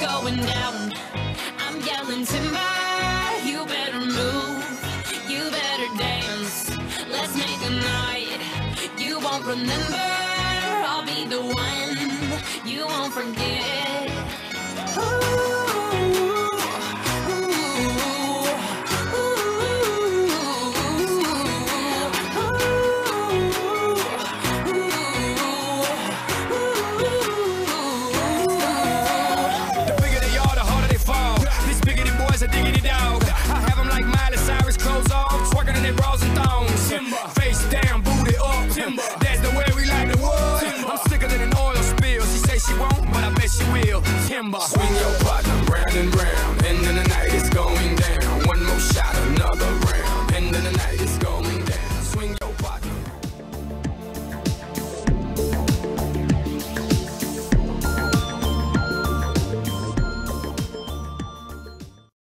going down. I'm yelling timber, you better move, you better dance. Let's make a night you won't remember. I'll be the one you won't forget. A diggity dog. I have them like Miley Cyrus, clothes off, twerking in their bras and thongs. Timber. Face down, booty up. Timber. That's the way we like the wood. Timber. I'm sicker than an oil spill. She say she won't, but I bet she will. Timber. Swing your partner round and round, and then the night is going down. One more shot, another round, and then the night is